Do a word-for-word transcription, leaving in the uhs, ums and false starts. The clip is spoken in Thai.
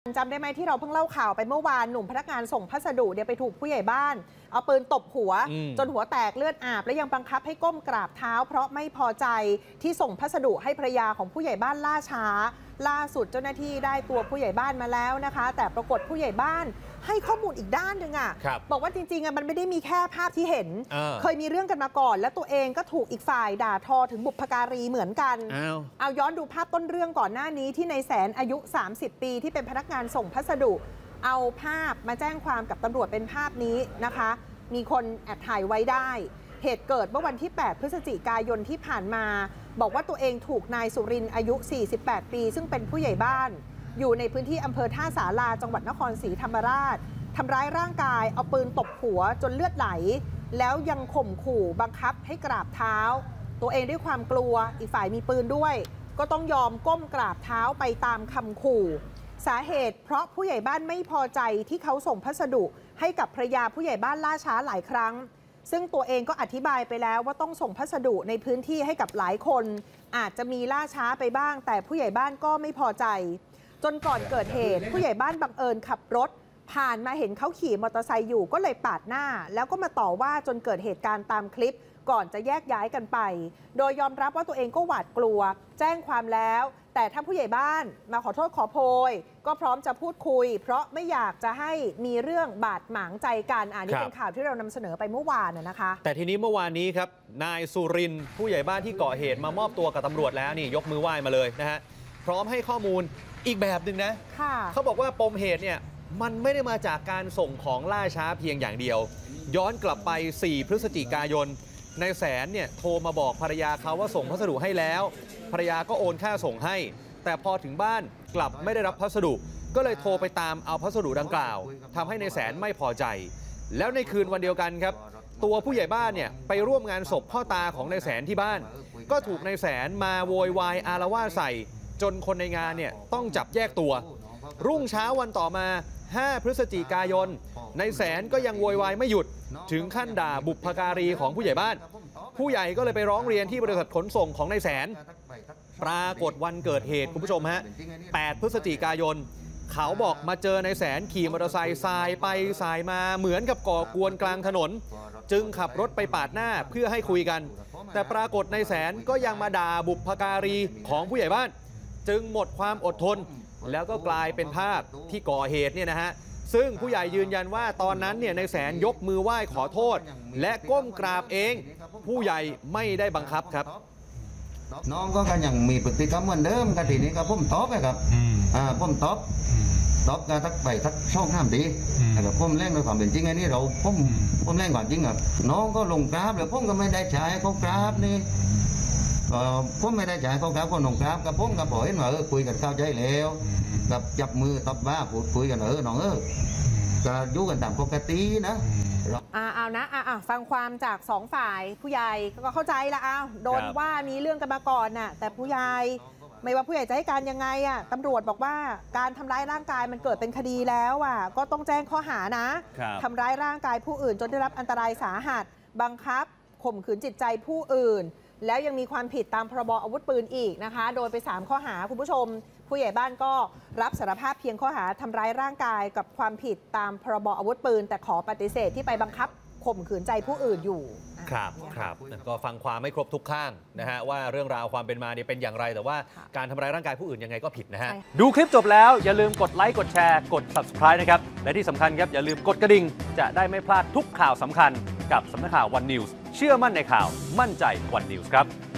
จำได้ไหมที่เราเพิ่งเล่าข่าวไปเมื่อวานหนุ่มพนักงานส่งพัสดุเนี่ยไปถูกผู้ใหญ่บ้านเอาปืนตบหัวจนหัวแตกเลือดอาบและยังบังคับให้ก้มกราบเท้าเพราะไม่พอใจที่ส่งพัสดุให้ภรรยาของผู้ใหญ่บ้านล่าช้าล่าสุดเจ้าหน้าที่ได้ตัวผู้ใหญ่บ้านมาแล้วนะคะแต่ปรากฏผู้ใหญ่บ้านให้ข้อมูลอีกด้านหนึ่งอ่ะบอกว่าจริงๆอ่ะมันไม่ได้มีแค่ภาพที่เห็นเคยมีเรื่องกันมาก่อนและตัวเองก็ถูกอีกฝ่ายด่าทอถึงบุพการีเหมือนกันเอาย้อนดูภาพต้นเรื่องก่อนหน้านี้ที่นายแสนอายุสามสิบปีที่เป็นพนักงานส่งพัสดุเอาภาพมาแจ้งความกับตำรวจเป็นภาพนี้นะคะมีคนแอบถ่ายไว้ได้เหตุเกิดเมื่อวันที่แปดพฤศจิกายนที่ผ่านมาบอกว่าตัวเองถูกนายสุรินทร์อายุสี่สิบแปดปีซึ่งเป็นผู้ใหญ่บ้านอยู่ในพื้นที่อำเภอท่าสาราจังหวัดนครศรีธรรมราชทำร้ายร่างกายเอาปืนตบหัวจนเลือดไหลแล้วยังข่มขู่บังคับให้กราบเท้าตัวเองด้วยความกลัวอีกฝ่ายมีปืนด้วยก็ต้องยอมก้มกราบเท้าไปตามคำขู่สาเหตุเพราะผู้ใหญ่บ้านไม่พอใจที่เขาส่งพัสดุให้กับภรรยาผู้ใหญ่บ้านล่าช้าหลายครั้งซึ่งตัวเองก็อธิบายไปแล้วว่าต้องส่งพัสดุในพื้นที่ให้กับหลายคนอาจจะมีล่าช้าไปบ้างแต่ผู้ใหญ่บ้านก็ไม่พอใจจนก่อนเกิดเหตุผู้ใหญ่บ้านบังเอิญขับรถผ่านมาเห็นเขาขี่มอเตอร์ไซค์อยู่ก็เลยปาดหน้าแล้วก็มาต่อว่าจนเกิดเหตุการณ์ตามคลิปก่อนจะแยกย้ายกันไปโดยยอมรับว่าตัวเองก็หวาดกลัวแจ้งความแล้วแต่ถ้าผู้ใหญ่บ้านมาขอโทษขอโพยก็พร้อมจะพูดคุยเพราะไม่อยากจะให้มีเรื่องบาดหมางใจกันอันนี้เป็นข่าวที่เรานำเสนอไปเมื่อวานนะคะแต่ทีนี้เมื่อวานนี้ครับนายสุรินทร์ผู้ใหญ่บ้านที่ก่อเหตุมามอบตัวกับตำรวจแล้วนี่ยกมือไหว้มาเลยนะฮะพร้อมให้ข้อมูลอีกแบบหนึ่งนะเขาบอกว่าปมเหตุเนี่ยมันไม่ได้มาจากการส่งของล่าช้าเพียงอย่างเดียวย้อนกลับไปสี่พฤศจิกายนนายแสนเนี่ยโทรมาบอกภรรยาเขาว่าส่งพัสดุให้แล้วภรรยาก็โอนค่าส่งให้แต่พอถึงบ้านกลับไม่ได้รับพัสดุก็เลยโทรไปตามเอาพัสดุดังกล่าวทำให้นายแสนไม่พอใจแล้วในคืนวันเดียวกันครับตัวผู้ใหญ่บ้านเนี่ยไปร่วมงานศพพ่อตาของนายแสนที่บ้านก็ถูกนายแสนมาโวยวายอาละวาดใส่จนคนในงานเนี่ยต้องจับแยกตัวรุ่งเช้าวันต่อมาห้าพฤศจิกายนนายแสนก็ยังโวยวายไม่หยุดถึงขั้นด่าบุพการีของผู้ใหญ่บ้านผู้ใหญ่ก็เลยไปร้องเรียนที่บริษัทขนส่งของนายแสนปรากฏวันเกิดเหตุคุณผู้ชมฮะแปดพฤศจิกายนเขาบอกมาเจอนายแสนขี่มอเตอร์ไซค์สายไปสายมาเหมือนกับก่อกวนกลางถนนจึงขับรถไปปาดหน้าเพื่อให้คุยกันแต่ปรากฏนายแสนก็ยังมาด่าบุพการีของผู้ใหญ่บ้านจึงหมดความอดทนแล้วก็กลายเป็นภาพที่ก่อเหตุเนี่ยนะฮะซึ่งผู้ใหญ่ยืนยันว่าตอนนั้นเนี่ยนายแสนยกมือไหว้ขอโทษและก้มกราบเองผู้ใหญ่ไม่ได้บังคับครับน้องก็ยังมีพฤติกรรมเหมือนเดิมกันทีนี้ก็พุ่มตอบนะครับอ่าพุ่มตอบตอบกันทักไปทักช่องห้ามดีนะครับพุ่มเล่นในความเป็นจริงอันนี้เราพุ่มพุ่มเล่นความจริงครับน้องก็ลงกราบแล้วพุ่มก็ไม่ได้ใช้เขากราบนี่พุ่มไม่ได้ใช้เขากราบก็ลงกราบกับพุ่มกับบอกให้หน่อยคุยกันเข้าใจแล้วกับจับมือตบบ้าพูดคุยกันเออน้องเออก็ยุ่งกันตามปกตินะอ่าเอานะอ่าฟังความจากสองฝ่ายผู้ใหญ่ก็เข้าใจละอ้าวโดนว่ามีเรื่องกันมาก่อนน่ะแต่ผู้ใหญ่ไม่ว่าผู้ใหญ่จะให้การยังไงอ่ะตำรวจบอกว่าการทำร้ายร่างกายมันเกิดเป็นคดีแล้วอ่ะก็ต้องแจ้งข้อหานะทำร้ายร่างกายผู้อื่นจนได้รับอันตรายสาหัสบังคับข่มขืนจิตใจผู้อื่นแล้วยังมีความผิดตามพรบอาวุธปืนอีกนะคะโดยไปสามข้อหาคุณผู้ชมผู้ใหญ่บ้านก็รับสารภาพเพียงข้อหาทำร้ายร่างกายกับความผิดตามพรบอาวุธปืนแต่ขอปฏิเสธที่ไปบังคับข่มขืนใจผู้อื่นอยู่ครับครับก็ฟังความไม่ครบทุกข้างนะฮะว่าเรื่องราวความเป็นมาเนี่ยเป็นอย่างไรแต่ว่าการทำร้ายร่างกายผู้อื่นยังไงก็ผิดนะฮะดูคลิปจบแล้วอย่าลืมกดไลค์กดแชร์กด ซับสไครบ์ นะครับและที่สำคัญครับอย่าลืมกดกระดิ่งจะได้ไม่พลาดทุกข่าวสำคัญกับสำนักข่าววันนิวส์เชื่อมั่นในข่าวมั่นใจวันนิวส์ครับ